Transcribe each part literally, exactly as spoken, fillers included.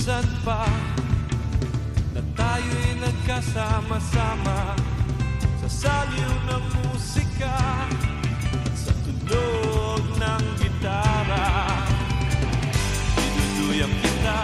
minsan pa na tayo'y nagkasama-sama sa saliw ng musika, sa tunog ng gitara. Dinuduyang kita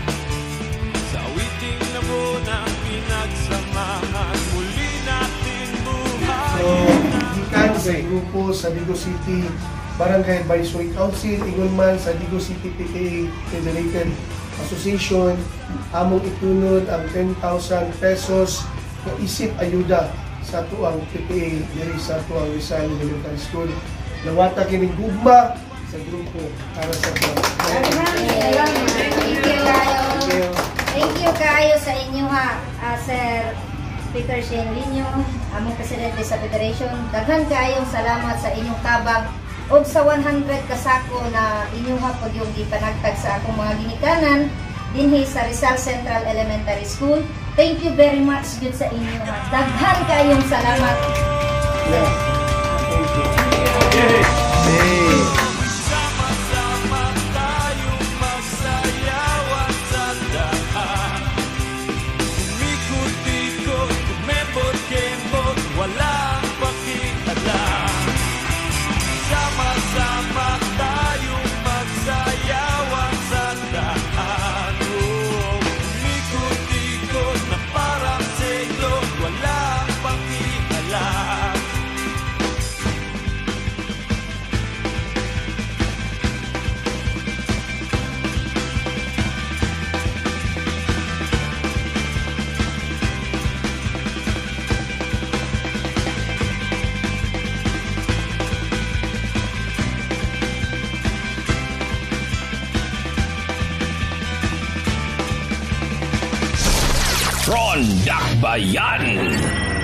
sa awiting namunang pinagsamahan, muli nating buhayin. Gikan sa grupo sa Digo City Barangay Viceroy Council, ingon man sa Digo City P T A Federated Association, among itunod ang ten thousand pesos na isip ayuda sa tuang P T A diri sa tuang Rizal Elementary School. Nawata kining gugma sa grupo para sa tuang. Thank you kayo. Thank you kayo sa inyo ha, uh, Sir Peter Shane Linyo, among presidente sa Federation. Daghan kayong salamat sa inyong tabang og sa one hundred kasako na inyo ha pag yung ipanagtag sa akong mga ginikanan dinhi sa Rizal Central Elementary School. Thank you very much good sa inyo ha. Daghan kayong salamat. Yeah. Thank you. Yeah. Yeah. Ron Dakbayan.